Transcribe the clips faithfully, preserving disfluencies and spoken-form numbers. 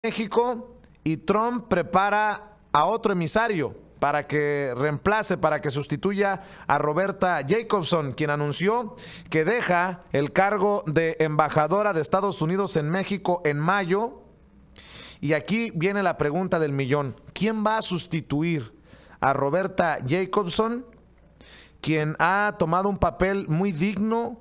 México y Trump prepara a otro emisario para que reemplace, para que sustituya a Roberta Jacobson, quien anunció que deja el cargo de embajadora de Estados Unidos en México en mayo. Y aquí viene la pregunta del millón: ¿quién va a sustituir a Roberta Jacobson, quien ha tomado un papel muy digno,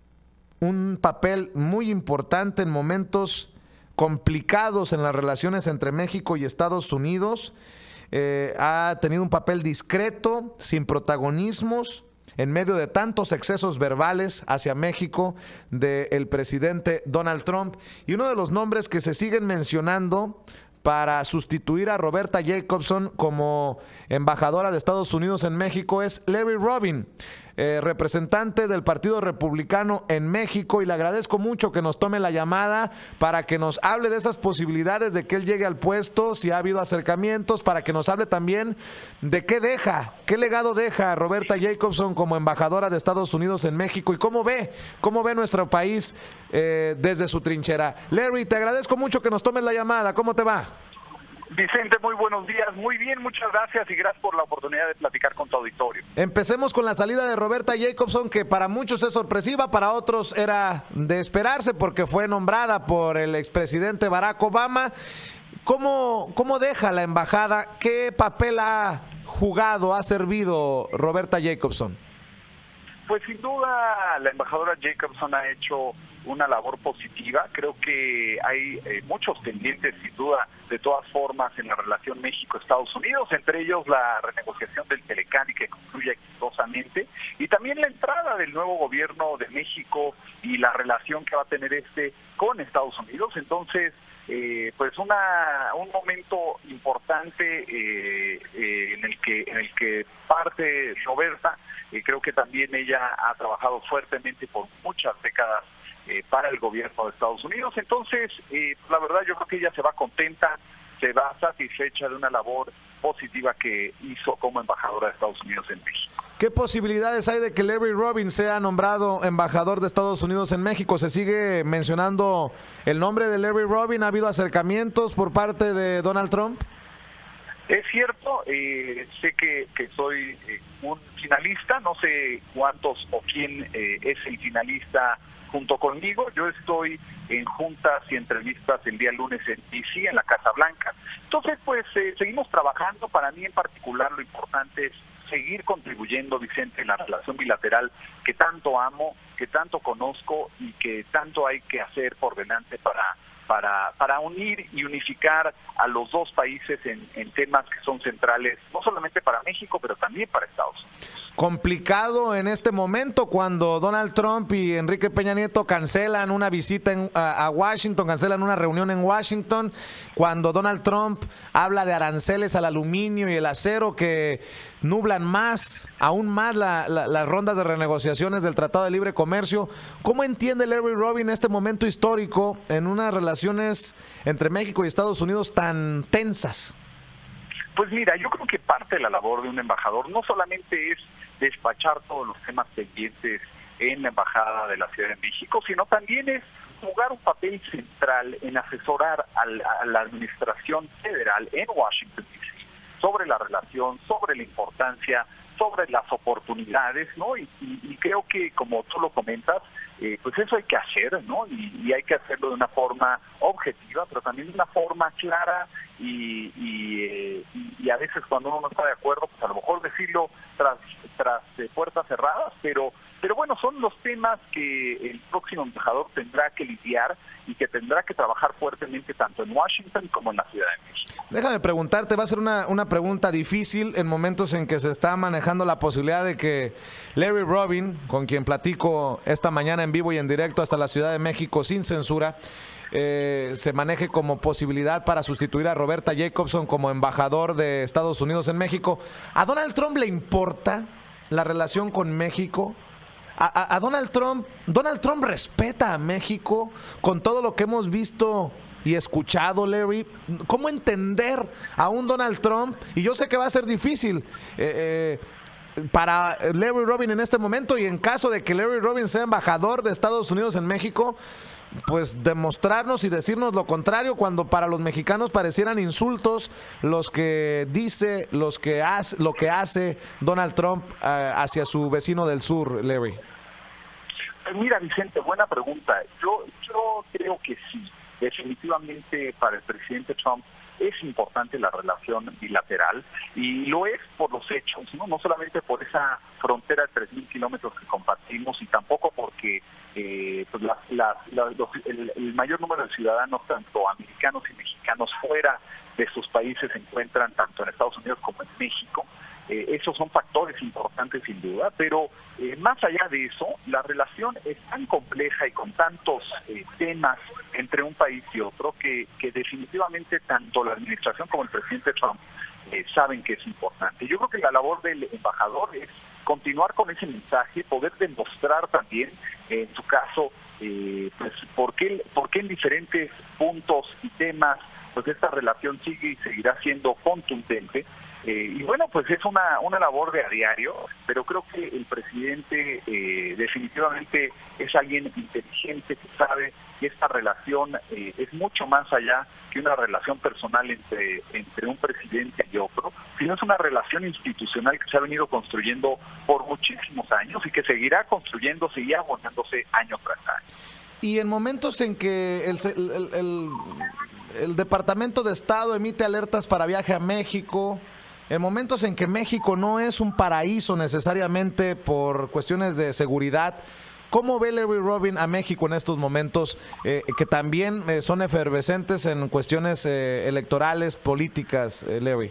un papel muy importante en momentos complicados en las relaciones entre México y Estados Unidos? Eh, ha tenido un papel discreto, sin protagonismos, en medio de tantos excesos verbales hacia México del presidente Donald Trump. Y uno de los nombres que se siguen mencionando para sustituir a Roberta Jacobson como embajadora de Estados Unidos en México es Larry Robin, eh, representante del Partido Republicano en México, y le agradezco mucho que nos tome la llamada para que nos hable de esas posibilidades de que él llegue al puesto, si ha habido acercamientos, para que nos hable también de qué deja, qué legado deja Roberta Jacobson como embajadora de Estados Unidos en México y cómo ve, cómo ve nuestro país eh, desde su trinchera. Larry, te agradezco mucho que nos tomes la llamada. ¿Cómo te va? Vicente, muy buenos días. Muy bien, muchas gracias y gracias por la oportunidad de platicar con tu auditorio. Empecemos con la salida de Roberta Jacobson, que para muchos es sorpresiva, para otros era de esperarse porque fue nombrada por el expresidente Barack Obama. ¿Cómo, cómo deja la embajada? ¿Qué papel ha jugado, ha servido Roberta Jacobson? Pues sin duda la embajadora Jacobson ha hecho una labor positiva. Creo que hay eh, muchos pendientes, sin duda, de todas formas, en la relación México-Estados Unidos, entre ellos la renegociación del Telecán, y que concluye exitosamente, y también la entrada del nuevo gobierno de México y la relación que va a tener este con Estados Unidos. Entonces, eh, pues una un momento importante eh, eh, en el que en el que parte Roberta. Eh, creo que también ella ha trabajado fuertemente por muchas décadas eh, para el gobierno de Estados Unidos. Entonces, eh, la verdad, yo creo que ella se va contenta, se va satisfecha de una labor positiva que hizo como embajadora de Estados Unidos en México. ¿Qué posibilidades hay de que Larry Robin sea nombrado embajador de Estados Unidos en México? ¿Se sigue mencionando el nombre de Larry Robin? ¿Ha habido acercamientos por parte de Donald Trump? Es cierto, eh, sé que, que soy eh, un finalista, no sé cuántos o quién eh, es el finalista junto conmigo. Yo estoy en juntas y entrevistas el día lunes en D C, en la Casa Blanca. Entonces, pues eh, seguimos trabajando. Para mí en particular lo importante es seguir contribuyendo, Vicente, en la relación bilateral que tanto amo, que tanto conozco y que tanto hay que hacer por delante para... Para, para unir y unificar a los dos países en, en temas que son centrales, no solamente para México, pero también para Estados Unidos. Complicado en este momento cuando Donald Trump y Enrique Peña Nieto cancelan una visita en, a, a Washington, cancelan una reunión en Washington, cuando Donald Trump habla de aranceles al aluminio y el acero que nublan más, aún más la, la, las rondas de renegociaciones del Tratado de Libre Comercio. ¿Cómo entiende Larry Robin este momento histórico en unas relaciones entre México y Estados Unidos tan tensas? Pues mira, yo creo que parte de la labor de un embajador no solamente es despachar todos los temas pendientes en la Embajada de la Ciudad de México, sino también es jugar un papel central en asesorar a la, a la administración federal en Washington D C sobre la relación, sobre la importancia, sobre las oportunidades, ¿no? Y, y, y creo que, como tú lo comentas, eh, pues eso hay que hacer, ¿no? Y, y hay que hacerlo de una forma objetiva, pero también de una forma clara y, y, eh, y, y a veces cuando uno no está de acuerdo, pues a lo mejor decirlo tras tras eh, puertas cerradas, pero pero bueno, son los temas que el próximo embajador tendrá que lidiar y que tendrá que trabajar fuertemente tanto en Washington como en la Ciudad de México. Déjame preguntarte, va a ser una, una pregunta difícil en momentos en que se está manejando la posibilidad de que Larry Robin, con quien platico esta mañana en vivo y en directo hasta la Ciudad de México sin censura, eh, se maneje como posibilidad para sustituir a Roberta Jacobson como embajador de Estados Unidos en México. ¿A Donald Trump le importa la relación con México? A, a, a Donald Trump, Donald Trump respeta a México con todo lo que hemos visto y escuchado, Larry. ¿Cómo entender a un Donald Trump? Y yo sé que va a ser difícil eh, eh, para Larry Robin en este momento, y en caso de que Larry Robin sea embajador de Estados Unidos en México, pues demostrarnos y decirnos lo contrario, cuando para los mexicanos parecieran insultos los que dice, los que hace, lo que hace Donald Trump uh, hacia su vecino del sur, Larry? Mira, Vicente, buena pregunta. Yo, yo creo que sí, definitivamente para el presidente Trump es importante la relación bilateral, y lo es por los hechos, no, no solamente por esa frontera de tres mil kilómetros que compartimos, y tampoco porque eh, pues la, la, la, los, el, el mayor número de ciudadanos, tanto americanos y mexicanos, fuera de sus países se encuentran tanto en Estados Unidos como en México. Eh, esos son factores importantes sin duda, pero eh, más allá de eso, la relación es tan compleja y con tantos eh, temas entre un país y otro que, que definitivamente tanto la administración como el presidente Trump eh, saben que es importante. Yo creo que la labor del embajador es continuar con ese mensaje, poder demostrar también, eh, en su caso, eh, pues por qué, por qué en diferentes puntos y temas pues esta relación sigue y seguirá siendo contundente. Eh, y bueno, pues es una, una labor de a diario, pero creo que el presidente eh, definitivamente es alguien inteligente que sabe que esta relación eh, es mucho más allá que una relación personal entre, entre un presidente y otro, sino es una relación institucional que se ha venido construyendo por muchísimos años y que seguirá construyéndose y abonándose año tras año. Y en momentos en que el, el, el, el Departamento de Estado emite alertas para viaje a México, en momentos en que México no es un paraíso necesariamente por cuestiones de seguridad, ¿cómo ve Larry Robin a México en estos momentos eh, que también eh, son efervescentes en cuestiones eh, electorales, políticas, eh, Larry?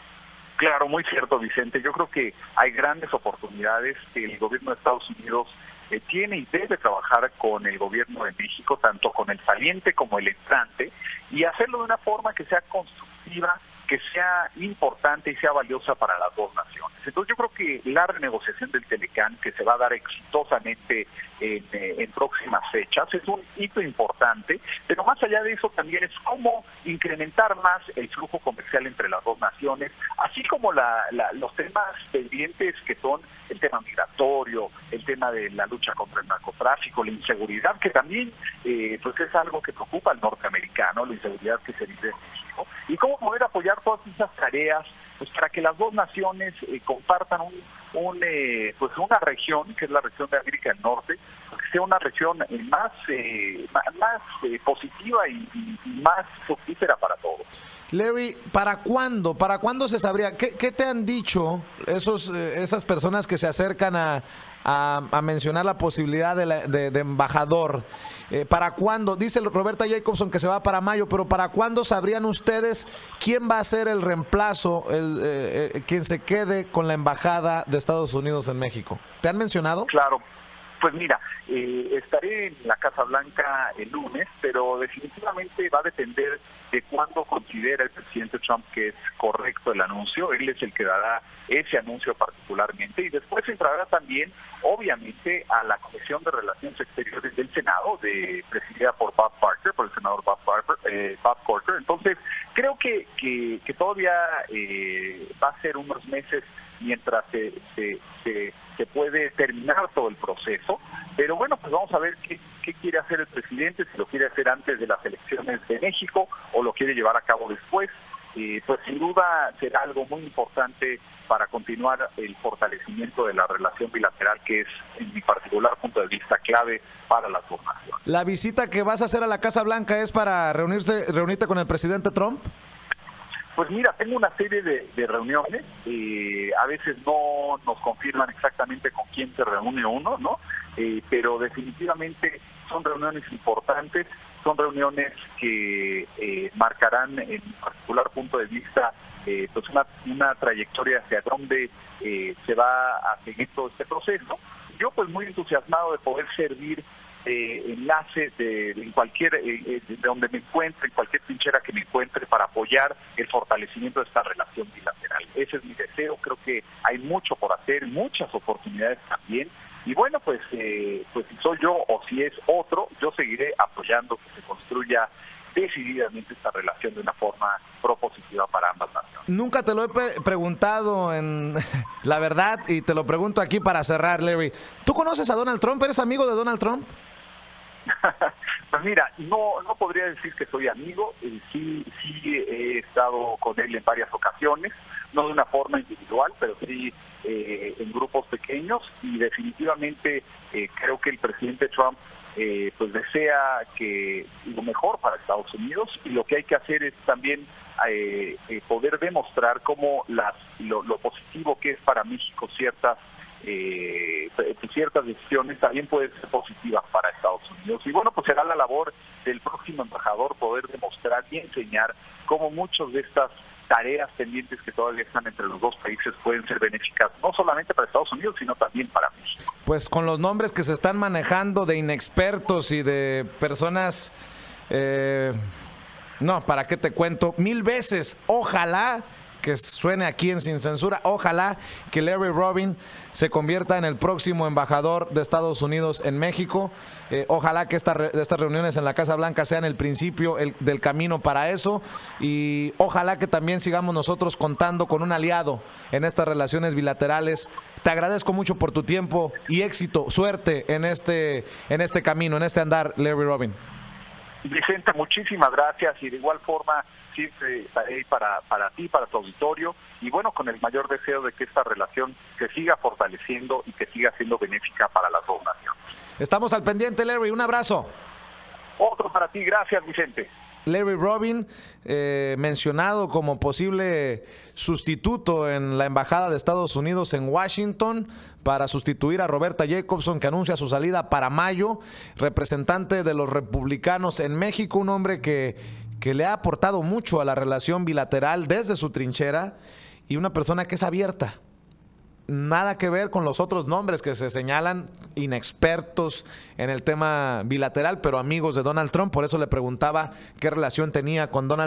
Claro, muy cierto, Vicente. Yo creo que hay grandes oportunidades que el gobierno de Estados Unidos eh, tiene y debe trabajar con el gobierno de México, tanto con el saliente como el entrante, y hacerlo de una forma que sea constructiva, que sea importante y sea valiosa para las dos naciones. Entonces yo creo que la renegociación del Telecán, que se va a dar exitosamente en, en próximas fechas, es un hito importante, pero más allá de eso también es cómo incrementar más el flujo comercial entre las dos naciones, así como la, la, los temas pendientes que son el tema migratorio, el tema de la lucha contra el narcotráfico, la inseguridad, que también eh, pues es algo que preocupa al norteamericano, la inseguridad que se vive en México, y cómo poder apoyar todas esas tareas pues para que las dos naciones eh, compartan un, un eh, pues una región que es la región de América del Norte, que sea una región eh, más eh, más, más eh, positiva y, y más fructífera para todos. Larry, ¿para cuándo? ¿Para cuándo se sabría? ¿Qué, qué te han dicho esos eh, esas personas que se acercan a, a, a mencionar la posibilidad de, la, de, de embajador? Eh, ¿Para cuándo? Dice Roberta Jacobson que se va para mayo, pero ¿para cuándo sabrían ustedes quién va a ser el reemplazo, el, eh, eh, quien se quede con la embajada de Estados Unidos en México? ¿Te han mencionado? Claro. Pues mira, eh, estaré en la Casa Blanca el lunes, pero definitivamente va a depender de cuándo considera el presidente Trump que es correcto el anuncio. Él es el que dará ese anuncio particularmente, y después entrará también, obviamente, a la Comisión de Relaciones Exteriores del Senado, de presidida por Bob Corker, por el senador Bob Corker. Eh, Bob Corker. Entonces, creo que, que, que todavía eh, va a ser unos meses mientras se, se, se, se puede terminar todo el proceso, pero bueno, pues vamos a ver qué, qué quiere hacer el presidente, si lo quiere hacer antes de las elecciones de México o lo quiere llevar a cabo después. Eh, pues sin duda será algo muy importante para continuar el fortalecimiento de la relación bilateral, que es, en mi particular punto de vista, clave para las dos naciones. ¿La visita que vas a hacer a la Casa Blanca es para reunirse, reunirte con el presidente Trump? Pues mira, tengo una serie de, de reuniones, eh, a veces no nos confirman exactamente con quién se reúne uno, ¿no? Eh, pero definitivamente son reuniones importantes, son reuniones que eh, marcarán, en mi particular punto de vista, eh, pues una, una trayectoria hacia dónde eh, se va a seguir todo este proceso. Yo pues muy entusiasmado de poder servir Eh, enlace de, de en cualquier eh, de donde me encuentre, en cualquier trinchera que me encuentre, para apoyar el fortalecimiento de esta relación bilateral. Ese es mi deseo. Creo que hay mucho por hacer, muchas oportunidades también, y bueno, pues eh, pues si soy yo o si es otro, yo seguiré apoyando que se construya decididamente esta relación de una forma propositiva para ambas naciones. Nunca te lo he pre preguntado, en la verdad, y te lo pregunto aquí para cerrar, Larry. ¿Tú conoces a Donald Trump? ¿Eres amigo de Donald Trump? Pues mira, no no podría decir que soy amigo, eh, sí sí he estado con él en varias ocasiones, no de una forma individual, pero sí eh, en grupos pequeños, y definitivamente eh, creo que el presidente Trump eh, pues desea que lo mejor para Estados Unidos, y lo que hay que hacer es también eh, eh, poder demostrar cómo las lo, lo positivo que es para México ciertas Eh, ciertas decisiones también pueden ser positivas para Estados Unidos. Y bueno, pues será la labor del próximo embajador poder demostrar y enseñar cómo muchas de estas tareas pendientes que todavía están entre los dos países pueden ser benéficas, no solamente para Estados Unidos, sino también para México. Pues con los nombres que se están manejando de inexpertos y de personas, eh, no, ¿para qué te cuento? Mil veces, ojalá que suene aquí en Sin Censura, ojalá que Larry Robin se convierta en el próximo embajador de Estados Unidos en México. Eh, ojalá que esta re, estas reuniones en la Casa Blanca sean el principio el, del camino para eso, y ojalá que también sigamos nosotros contando con un aliado en estas relaciones bilaterales. Te agradezco mucho por tu tiempo y éxito, suerte en este, en este camino, en este andar, Larry Robin. Vicente, muchísimas gracias, y de igual forma siempre estaré para, para ti, para tu auditorio, y bueno, con el mayor deseo de que esta relación se siga fortaleciendo y que siga siendo benéfica para las dos naciones. Estamos al pendiente, Larry, un abrazo. Otro para ti, gracias, Vicente. Larry Robin, eh, mencionado como posible sustituto en la Embajada de Estados Unidos en Washington para sustituir a Roberta Jacobson, que anuncia su salida para mayo, representante de los republicanos en México, un hombre que, que le ha aportado mucho a la relación bilateral desde su trinchera, y una persona que es abierta. Nada que ver con los otros nombres que se señalan, inexpertos en el tema bilateral, pero amigos de Donald Trump. Por eso le preguntaba qué relación tenía con Donald Trump.